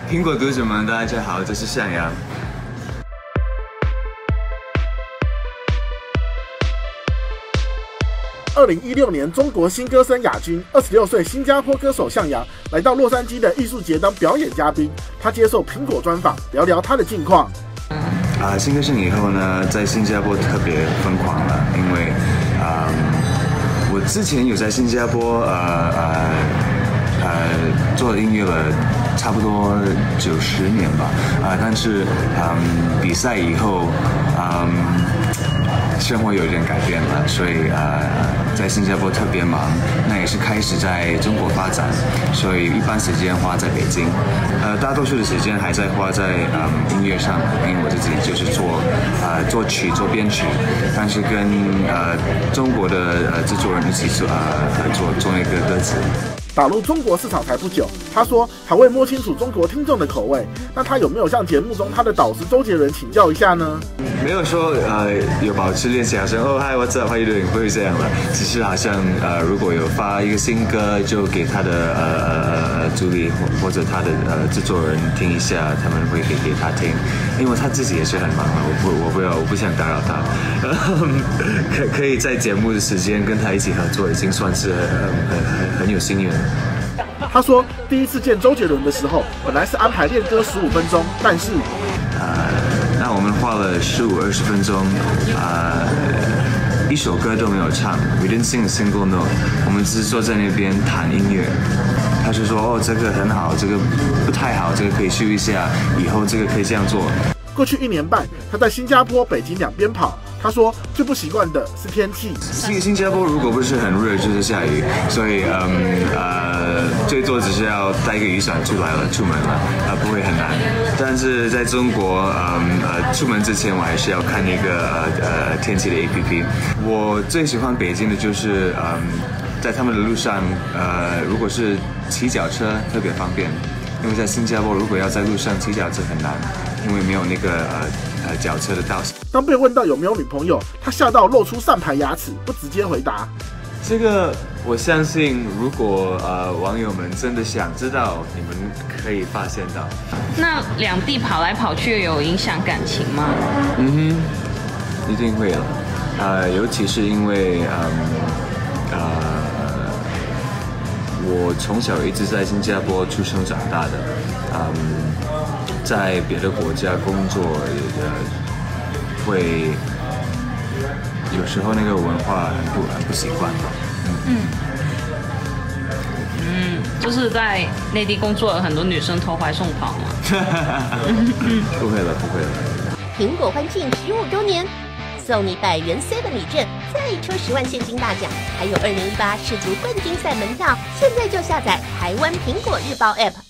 苹果读者们，大家好，这是向阳。 2016年中国新歌声亚军，26岁新加坡歌手向阳来到洛杉矶的艺术节当表演嘉宾。他接受苹果专访，聊聊他的近况。 新歌声以后呢，在新加坡特别疯狂了，因为我之前有在新加坡做音乐了差不多90年吧，但是比赛以后生活有点改变了，所以在新加坡特别忙，那也是开始在中国发展，所以一般时间花在北京，大多数的时间还在花在音乐上，因为我自己就是作曲做编曲，但是跟中国的制作人一起做那个歌词。 打入中国市场才不久，他说还未摸清楚中国听众的口味。那他有没有向节目中他的导师周杰伦请教一下呢？ 没有说有保持练习，好像哦嗨 what's up how you doing 不会这样的，只是好像如果有发一个新歌，就给他的助理或者他的制作人听一下，他们会给他听，因为他自己也是很忙的，我不想打扰他，可以在节目的时间跟他一起合作，已经算是很有心愿。 他说，第一次见周杰伦的时候，本来是安排练歌15分钟，但是那我们花了15-20分钟，一首歌都没有唱 ，We didn't sing a single note， 我们只是坐在那边弹音乐。他就说，哦，这个很好，这个不太好，这个可以修一下，以后这个可以这样做。 过去1年半，他在新加坡、北京两边跑。他说最不习惯的是天气。 新加坡如果不是很热，就是下雨，所以最多只是要带一个雨伞出门了，不会很难。但是在中国，出门之前我还是要看那个天气的 APP。我最喜欢北京的就是在他们的路上，如果是骑脚车特别方便，因为在新加坡如果要在路上骑脚车很难，因为没有那个脚车的道。 当被问到有没有女朋友，他吓到露出上排牙齿，不直接回答。 这个我相信，如果网友们真的想知道，你们可以发现到。 那两地跑来跑去有影响感情吗？ 一定会的。尤其是因为我从小一直在新加坡出生长大的，在别的国家工作会有时候那个文化很不习惯吧。 就是在内地工作，很多女生投怀送跑嘛。 不会了。 苹果欢庆15周年，送你100元 7礼券，再抽10万现金大奖，还有2018世足冠军赛门票。现在就下载台湾苹果日报 App。